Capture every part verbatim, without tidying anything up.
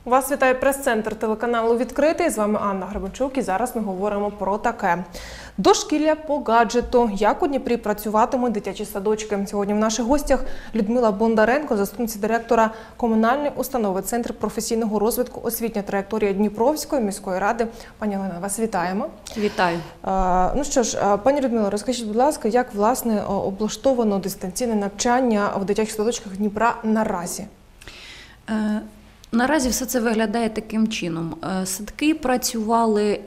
Вас вітає прес-центр телеканалу «Відкритий». З вами Анна Гребенчук і зараз ми говоримо про таке. Дошкілля по гаджету. Як у Дніпрі працюватимуть дитячі садочки? Сьогодні в наших гостях Людмила Бондаренко, заступниця директора комунальної установи «Центр професійного розвитку освітня траєкторія Дніпровської міської ради». Пані Олена, вас вітаємо. Вітаю. А, ну що ж, пані Людмила, розкажіть, будь ласка, як, власне, облаштовано дистанційне навчання в дитячих садочках Дніпра наразі? Е Наразі все це виглядає таким чином. Садки працювали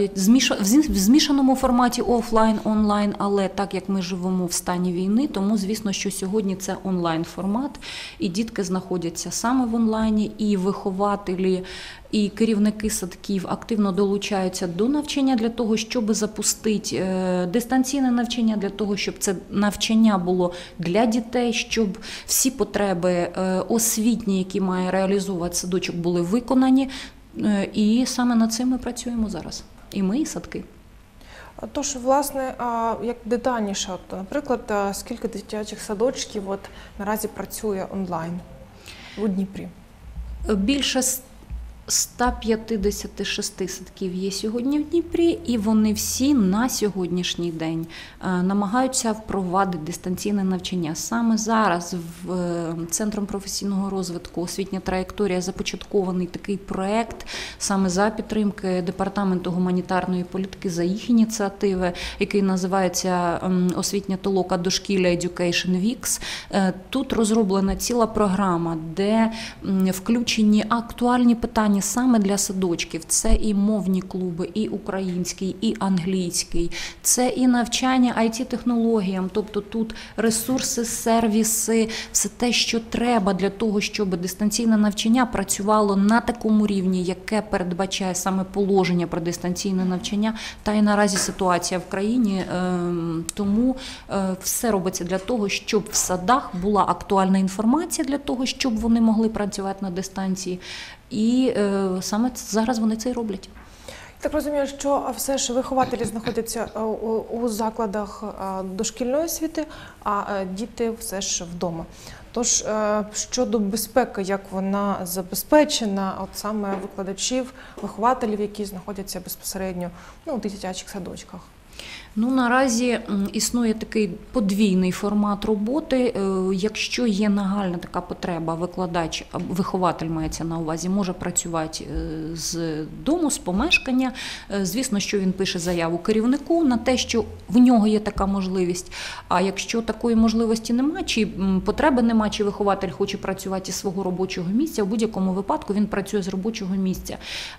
в змішаному форматі офлайн-онлайн, але так як ми живемо в стані війни, тому, звісно, що сьогодні це онлайн-формат, і дітки знаходяться саме в онлайні, і вихователі, і керівники садків активно долучаються до навчання для того, щоб запустити дистанційне навчання, для того, щоб це навчання було для дітей, щоб всі потреби освітні, які має реалізувати садочок, були виконані. І саме над цим ми працюємо зараз. І ми, і садки. Тож, власне, як детальніше, от, наприклад, скільки дитячих садочків от, наразі працює онлайн у Дніпрі? Більше ста п'ятдесяти шести садків є сьогодні в Дніпрі, і вони всі на сьогоднішній день намагаються впровадити дистанційне навчання. Саме зараз в Центром професійного розвитку освітня траєкторія започаткований такий проєкт, саме за підтримки Департаменту гуманітарної політики, за їх ініціативи, який називається «Освітня толока дошкілля Education Weeks». Тут розроблена ціла програма, де включені актуальні питання саме для садочків. Це і мовні клуби, і український, і англійський. Це і навчання ай ті-технологіям, тобто тут ресурси, сервіси, все те, що треба для того, щоб дистанційне навчання працювало на такому рівні, яке передбачає саме положення про дистанційне навчання, та й наразі ситуація в країні. Тому все робиться для того, щоб в садах була актуальна інформація для того, щоб вони могли працювати на дистанції. І е, саме зараз вони це й роблять. Так розумію, що все ж вихователі знаходяться у, у закладах дошкільної освіти, а діти все ж вдома. Тож, щодо безпеки, як вона забезпечена, от саме викладачів, вихователів, які знаходяться безпосередньо ну, у дитячих садочках? Ну, наразі існує такий подвійний формат роботи. Якщо є нагальна така потреба, викладач, вихователь мається на увазі, може працювати з дому, з помешкання. Звісно, що він пише заяву керівнику на те, що в нього є така можливість. А якщо такої можливості немає, чи потреби немає, чи вихователь хоче працювати із свого робочого місця, в будь-якому випадку він працює з робочого місця.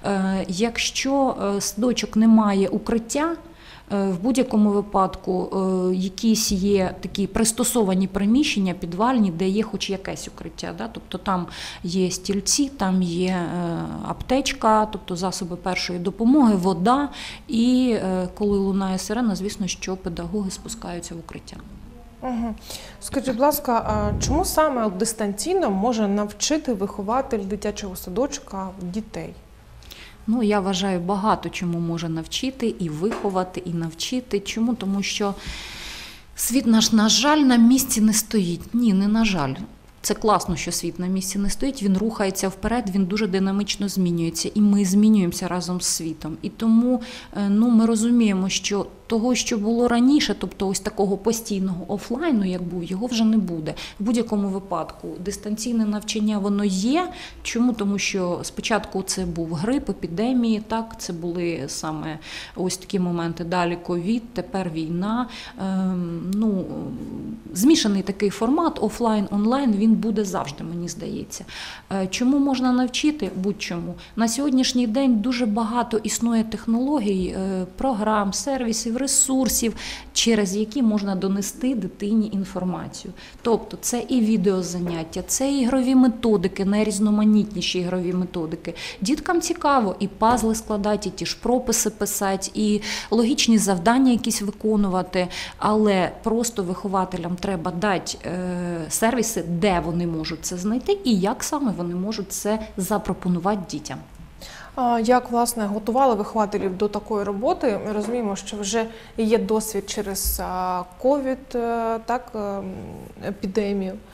Якщо садочок не має укриття, в будь-якому випадку якісь є такі пристосовані приміщення, підвальні, де є хоч якесь укриття. Да? Тобто там є стільці, там є аптечка, тобто засоби першої допомоги, вода. І коли лунає сирена, звісно, що педагоги спускаються в укриття. Угу. Скажіть, будь ласка, чому саме дистанційно може навчити вихователь дитячого садочка дітей? Ну, я вважаю, багато чому може навчити, і виховати, і навчити. Чому? Тому що світ наш, на жаль, на місці не стоїть. Ні, не на жаль. Це класно, що світ на місці не стоїть, він рухається вперед, він дуже динамічно змінюється, і ми змінюємося разом з світом. І тому ну, ми розуміємо, що того, що було раніше, тобто ось такого постійного офлайну, як був, його вже не буде. В будь-якому випадку дистанційне навчання, воно є. Чому? Тому що спочатку це був грип, епідемії, так, це були саме ось такі моменти, далі ковід, тепер війна. Ем, ну, змішаний такий формат, офлайн-онлайн, він буде завжди, мені здається. Е, чому можна навчити? Будь-чому. На сьогоднішній день дуже багато існує технологій, е, програм, сервісів, ресурсів, через які можна донести дитині інформацію. Тобто це і відеозаняття, це і ігрові методики, найрізноманітніші ігрові методики. Діткам цікаво і пазли складати, і ті ж прописи писати, і логічні завдання якісь виконувати, але просто вихователям треба дати е, сервіси, де вони можуть це знайти і як саме вони можуть це запропонувати дітям. Як, власне, готували вихователів до такої роботи? Ми розуміємо, що вже є досвід через ковід, так, епідемію.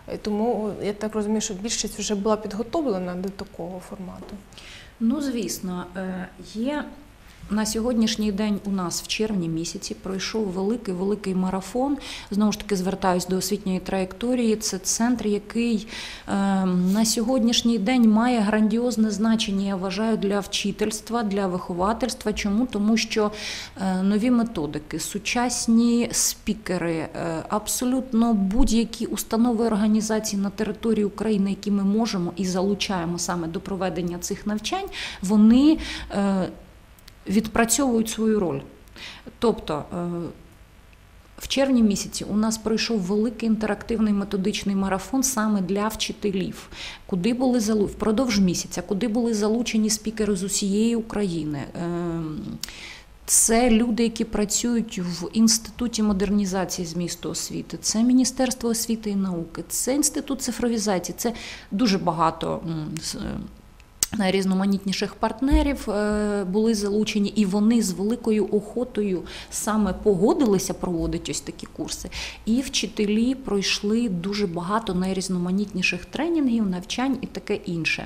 І тому я так розумію, що більшість вже була підготовлена до такого формату. Ну, звісно, є на сьогоднішній день у нас в червні місяці пройшов великий-великий марафон. Знову ж таки, звертаюсь до освітньої траєкторії. Це центр, який е, на сьогоднішній день має грандіозне значення, я вважаю, для вчительства, для виховательства. Чому? Тому що е, нові методики, сучасні спікери, е, абсолютно будь-які установи організації на території України, які ми можемо і залучаємо саме до проведення цих навчань, вони е, відпрацьовують свою роль. Тобто в червні місяці у нас пройшов великий інтерактивний методичний марафон саме для вчителів, куди були залу... впродовж місяця, куди були залучені спікери з усієї України. Це люди, які працюють в Інституті модернізації змісту освіти, це Міністерство освіти і науки, це Інститут цифровізації, це дуже багато найрізноманітніших партнерів були залучені, і вони з великою охотою саме погодилися проводити ось такі курси. І вчителі пройшли дуже багато найрізноманітніших тренінгів, навчань і таке інше.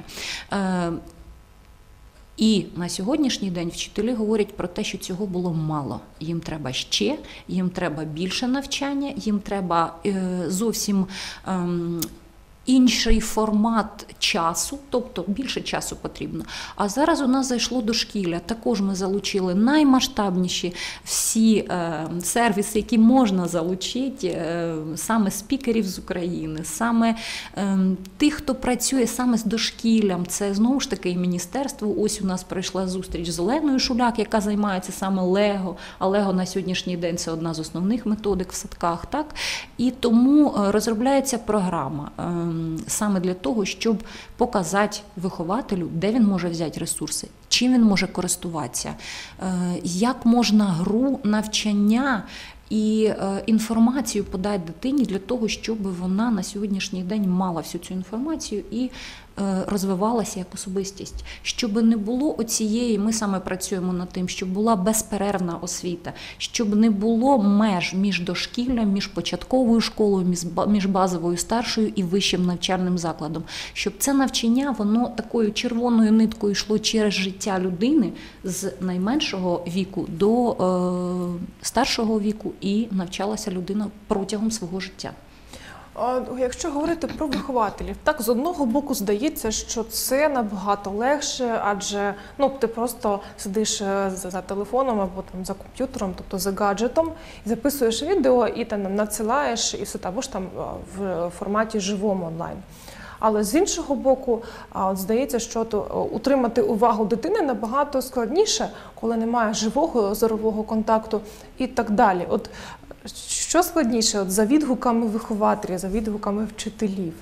І на сьогоднішній день вчителі говорять про те, що цього було мало. Їм треба ще, їм треба більше навчання, їм треба зовсім інший формат часу, тобто більше часу потрібно. А зараз у нас зайшло дошкілля. Також ми залучили наймасштабніші всі е, сервіси, які можна залучити, е, саме спікерів з України, саме е, тих, хто працює саме з дошкіллям. Це знову ж таки і міністерство. Ось у нас пройшла зустріч з Оленою Шуляк, яка займається саме Лего. А Лего на сьогоднішній день це одна з основних методик в садках. Так? І тому розробляється програма саме для того, щоб показати вихователю, де він може взяти ресурси, чим він може користуватися, як можна гру, навчання і інформацію подати дитині для того, щоб вона на сьогоднішній день мала всю цю інформацію і розвивалася як особистість. Щоб не було оцієї, ми саме працюємо над тим, щоб була безперервна освіта, щоб не було меж між дошкіллям, між початковою школою, між базовою старшою і вищим навчальним закладом. Щоб це навчання, воно такою червоною ниткою йшло через життя людини з найменшого віку до е, старшого віку і навчалася людина протягом свого життя. Якщо говорити про вихователів, так, з одного боку здається, що це набагато легше, адже ну, ти просто сидиш за телефоном або там, за комп'ютером, тобто за гаджетом, і записуєш відео і там надсилаєш, і все, або ж там в форматі живому онлайн. Але з іншого боку, от, здається, що то, утримати увагу дитини набагато складніше, коли немає живого зорового контакту і так далі. От, що складніше от, за відгуками вихователів, за відгуками вчителів?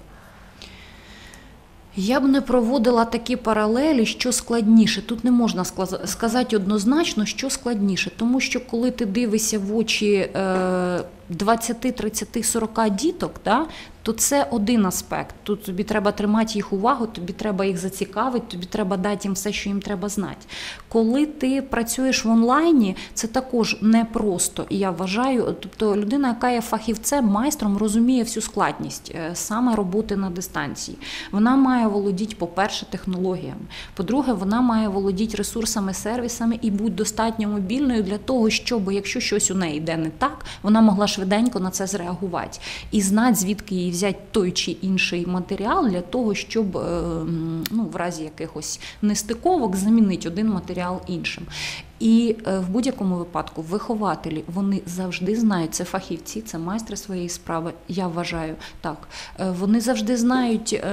Я б не проводила такі паралелі, що складніше. Тут не можна сказати однозначно, що складніше. Тому що коли ти дивишся в очі двадцять, тридцять, сорок діток, да, то це один аспект. Тут тобі треба тримати їх увагу, тобі треба їх зацікавити, тобі треба дати їм все, що їм треба знати. Коли ти працюєш в онлайні, це також непросто, я вважаю. Тобто людина, яка є фахівцем, майстром, розуміє всю складність саме роботи на дистанції. Вона має володіти, по-перше, технологіями. По-друге, вона має володіти ресурсами, сервісами і бути достатньо мобільною для того, щоб, якщо щось у неї йде не так, вона могла швиденько на це зреагувати. І знати, звідки їй взяти той чи інший матеріал для того, щоб ну, в разі якихось нестиковок замінити один матеріал іншим. І в будь-якому випадку вихователі, вони завжди знають, це фахівці, це майстри своєї справи, я вважаю так. Вони завжди знають,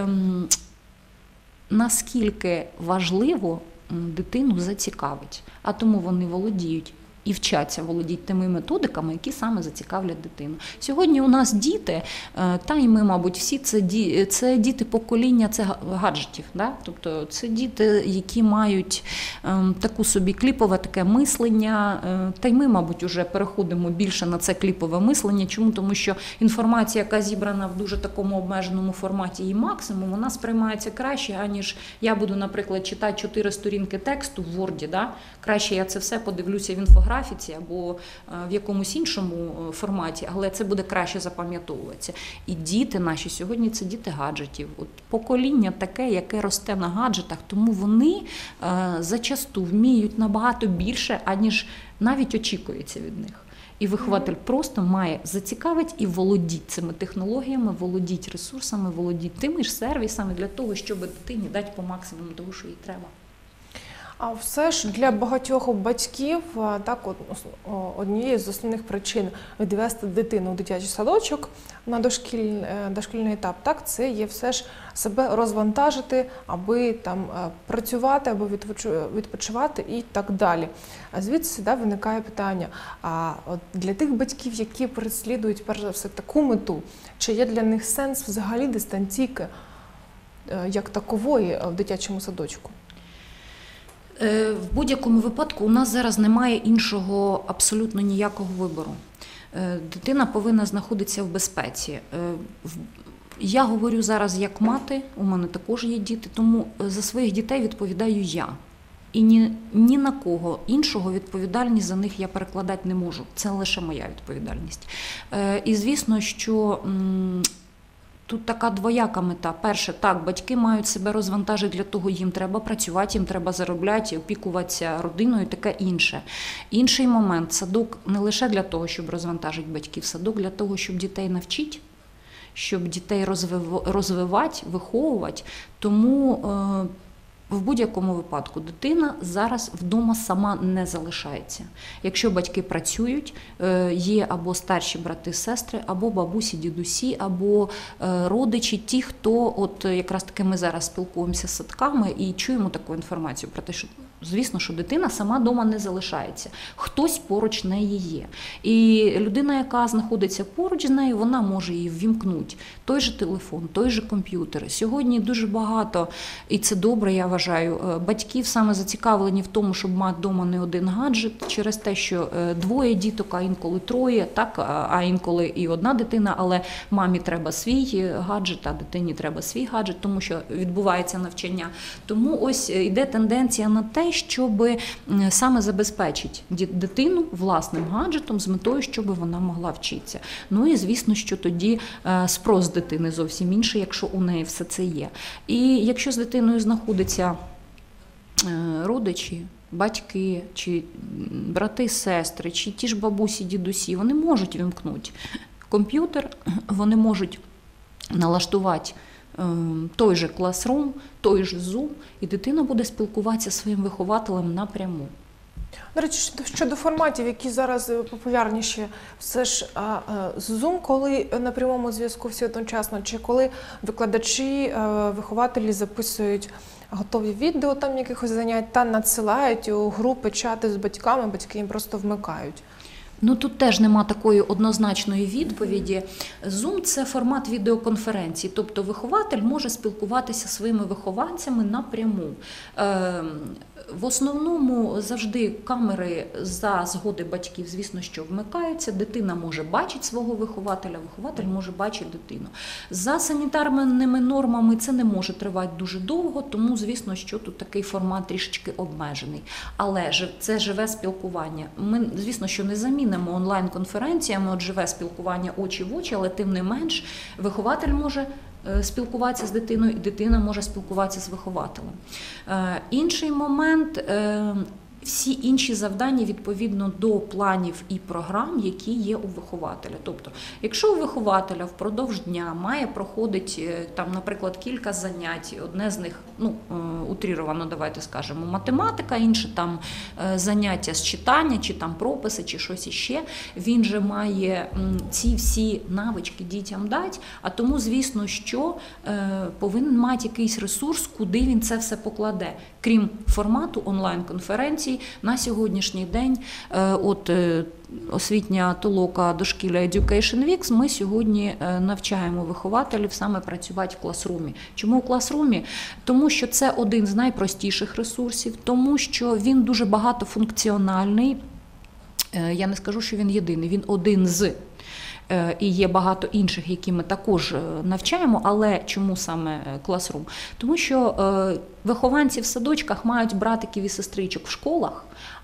наскільки важливо дитину зацікавить, а тому вони володіють і вчаться володіти тими методиками, які саме зацікавлять дитину. Сьогодні у нас діти, та і ми, мабуть, всі, це, ді, це діти покоління це гаджетів. Да? Тобто це діти, які мають ем, таку собі кліпове таке мислення, е, та й ми, мабуть, вже переходимо більше на це кліпове мислення. Чому? Тому що інформація, яка зібрана в дуже такому обмеженому форматі і максимум, вона сприймається краще, аніж я буду, наприклад, читати чотири сторінки тексту в Word, да? Краще я це все подивлюся в інфографіці, графіці або в якомусь іншому форматі, але це буде краще запам'ятовуватися. І діти наші сьогодні – це діти гаджетів. От покоління таке, яке росте на гаджетах, тому вони зачасту вміють набагато більше, аніж навіть очікується від них. І вихователь просто має зацікавити і володіти цими технологіями, володіти ресурсами, володіти тими ж сервісами для того, щоб дитині дати по максимуму того, що їй треба. А все ж для багатьох батьків так, от, однією з основних причин відвести дитину у дитячий садочок на дошкіль, дошкільний етап, так, це є все ж себе розвантажити, аби там працювати, аби відпочивати і так далі. А звідси да, виникає питання, а от для тих батьків, які переслідують перш за все таку мету, чи є для них сенс взагалі дистанційки як такової в дитячому садочку? В будь-якому випадку у нас зараз немає іншого абсолютно ніякого вибору. Дитина повинна знаходитися в безпеці. Я говорю зараз як мати, у мене також є діти, тому за своїх дітей відповідаю я. І ні, ні на кого іншого відповідальність за них я перекладати не можу. Це лише моя відповідальність. І звісно, що тут така двояка мета. Перше, так, батьки мають себе розвантажити, для того їм треба працювати, їм треба заробляти, опікуватися родиною, таке інше. Інший момент, садок не лише для того, щоб розвантажити батьків, садок для того, щоб дітей навчити, щоб дітей розвивати, виховувати. Тому в будь-якому випадку дитина зараз вдома сама не залишається. Якщо батьки працюють, є або старші брати, сестри, або бабусі, дідусі, або родичі, ті, хто, от якраз таки ми зараз спілкуємося з садками і чуємо таку інформацію про те, що, звісно, що дитина сама вдома не залишається. Хтось поруч неї є. І людина, яка знаходиться поруч з нею, вона може її ввімкнути. Той же телефон, той же комп'ютер. Сьогодні дуже багато, і це добре, я вважаю, батьків саме зацікавлені в тому, щоб мати вдома не один гаджет, через те, що двоє діток, а інколи троє, так, а інколи і одна дитина, але мамі треба свій гаджет, а дитині треба свій гаджет, тому що відбувається навчання. Тому ось йде тенденція на те, щоб саме забезпечити дитину власним гаджетом з метою, щоб вона могла вчитися. Ну і звісно, що тоді спрос дитини зовсім інший, якщо у неї все це є. І якщо з дитиною знаходиться родичі, батьки, чи брати, сестри, чи ті ж бабусі, дідусі, вони можуть вимкнути комп'ютер, вони можуть налаштувати той же Classroom, той же Zoom, і дитина буде спілкуватися зі своїм вихователем напряму. До речі, щодо форматів, які зараз популярніші, все ж Zoom, коли на прямому зв'язку всі одночасно, чи коли викладачі, вихователі записують готові відео там якихось занять та надсилають у групи, чати з батьками, батьки їм просто вмикають? Ну, тут теж нема такої однозначної відповіді. Zoom – це формат відеоконференції, тобто вихователь може спілкуватися зі своїми вихованцями напряму. В основному завжди камери за згоди батьків, звісно, що вмикаються, дитина може бачити свого вихователя, вихователь може бачити дитину. За санітарними нормами це не може тривати дуже довго, тому, звісно, що тут такий формат трішечки обмежений. Але це живе спілкування. Ми, звісно, що не замінимо онлайн-конференціями, от живе спілкування очі в очі, але тим не менш вихователь може спілкуватися з дитиною, і дитина може спілкуватися з вихователем. Інший момент – всі інші завдання відповідно до планів і програм, які є у вихователя. Тобто, якщо у вихователя впродовж дня має проходити, там, наприклад, кілька занять, одне з них, ну, утріровано, давайте скажемо, математика, інше там заняття з читання, чи там прописи, чи щось іще, він же має ці всі навички дітям дати, а тому, звісно, що повинен мати якийсь ресурс, куди він це все покладе. Крім формату онлайн-конференцій, на сьогоднішній день от освітня толока дошкілля Education Weeks, ми сьогодні навчаємо вихователів саме працювати в класрумі. Чому в класрумі? Тому що це один з найпростіших ресурсів, тому що він дуже багатофункціональний. Я не скажу, що він єдиний, він один з. І є багато інших, які ми також навчаємо, але чому саме Classroom? Тому що вихованці в садочках мають братиків і сестричок в школах,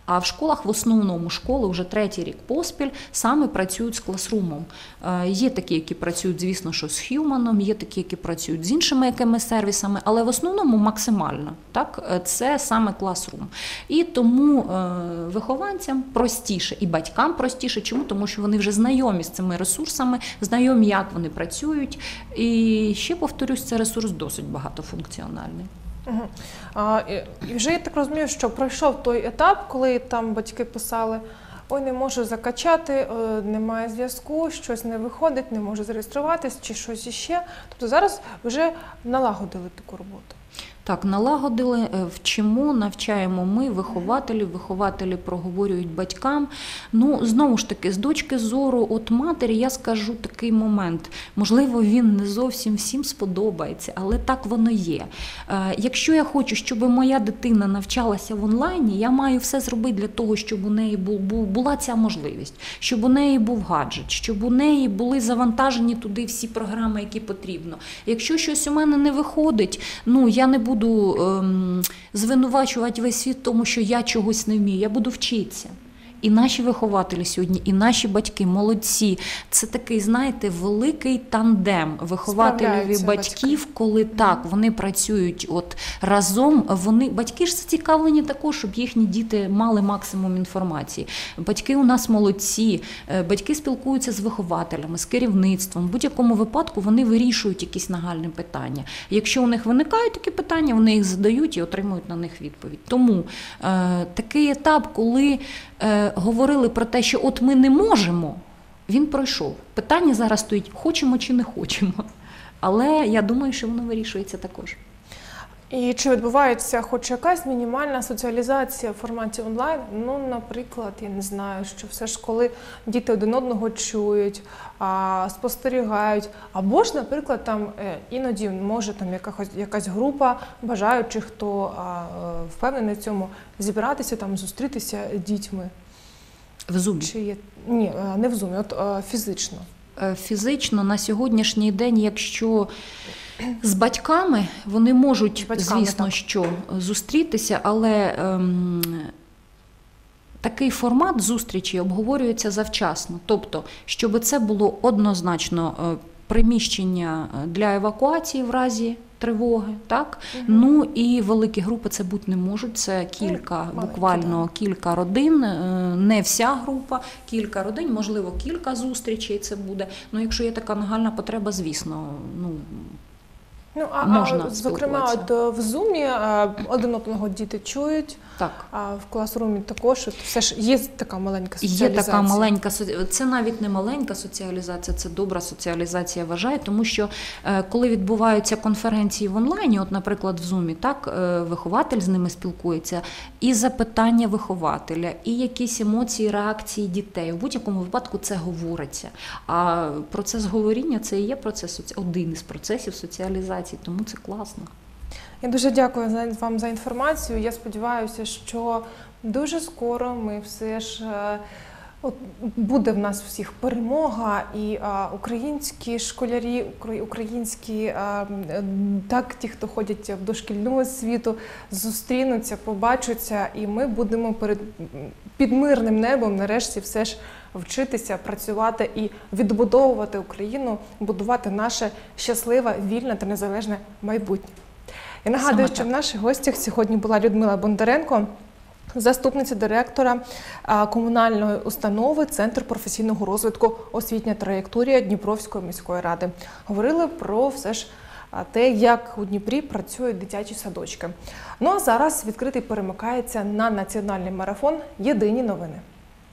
А в школах в основному школи вже третій рік поспіль саме працюють з класрумом. Є такі, які працюють, звісно, що з Human, є такі, які працюють з іншими якимись сервісами, але в основному максимально, так, це саме класрум. І тому вихованцям простіше і батькам простіше. Чому? Тому що вони вже знайомі з цими ресурсами, знайомі, як вони працюють. І ще, повторюсь, це ресурс досить багатофункціональний. Угу. А, і вже я так розумію, що пройшов той етап, коли там батьки писали: ой, не можу закачати, немає зв'язку, щось не виходить, не можу зареєструватись чи щось іще. Тобто зараз вже налагодили таку роботу. Так, налагодили, вчимо, навчаємо ми, вихователі, вихователі проговорюють батькам. Ну, знову ж таки, з точки зору от матері, я скажу такий момент. Можливо, він не зовсім всім сподобається, але так воно є. Якщо я хочу, щоб моя дитина навчалася в онлайні, я маю все зробити для того, щоб у неї була ця можливість, щоб у неї був гаджет, щоб у неї були завантажені туди всі програми, які потрібно. Якщо щось у мене не виходить, ну, я не буду буду ем, звинувачувати весь світ тому, що я чогось не вмію, я буду вчитися. І наші вихователі сьогодні, і наші батьки молодці. Це такий, знаєте, великий тандем вихователів і батьків, батьки. Коли так, вони працюють от разом. Вони, батьки ж зацікавлені також, щоб їхні діти мали максимум інформації. Батьки у нас молодці, батьки спілкуються з вихователями, з керівництвом. В будь-якому випадку вони вирішують якісь нагальні питання. Якщо у них виникають такі питання, вони їх задають і отримують на них відповідь. Тому е, такий етап, коли е, говорили про те, що от ми не можемо, він пройшов. Питання зараз стоїть, хочемо чи не хочемо. Але я думаю, що воно вирішується також. І чи відбувається хоч якась мінімальна соціалізація в форматі онлайн? Ну, наприклад, я не знаю, що все ж коли діти один одного чують, а, спостерігають, або ж, наприклад, там іноді може там якась, якась група бажаючих, хто а, впевнений в цьому, зібратися, там, зустрітися дітьми. В Zoom? Чи є? Ні, не в Zoom, от фізично. Фізично на сьогоднішній день, якщо з батьками, вони можуть, батьками, звісно, так. що зустрітися, але ем, такий формат зустрічі обговорюється завчасно. Тобто, щоб це було однозначно е, приміщення для евакуації в разі тривоги, так? Угу. Ну і великі групи це бути не можуть, це кілька, ну, буквально маленькі, кілька родин, не вся група, кілька родин, можливо, кілька зустрічей це буде. Ну, якщо є така нагальна потреба, звісно, ну, Ну, а, можна а зокрема, от в Zoom один одного діти чують, так. а в класрумі також все ж є така маленька соціалізація. Є така маленька, це навіть не маленька соціалізація, це добра соціалізація, вважаю, тому що коли відбуваються конференції в онлайні, от, наприклад, в Zoom, так, вихователь з ними спілкується, і запитання вихователя, і якісь емоції, реакції дітей. В будь-якому випадку це говориться. А процес говоріння – це і є процес, один із процесів соціалізації. Тому це класно. Я дуже дякую вам за інформацію. Я сподіваюся, що дуже скоро ми все ж от, буде в нас всіх перемога, і а, українські школярі, українські а, так, ті, хто ходять в дошкільну освіту, зустрінуться, побачаться, і ми будемо перед під мирним небом нарешті все ж вчитися, працювати і відбудовувати Україну, будувати наше щасливе, вільне та незалежне майбутнє. Я нагадую, що в наших гостях сьогодні була Людмила Бондаренко, заступниця директора комунальної установи Центр професійного розвитку «Освітня траєкторія» Дніпровської міської ради. Говорили про все ж те, як у Дніпрі працюють дитячі садочки. Ну а зараз відкритий перемикається на національний марафон «Єдині новини».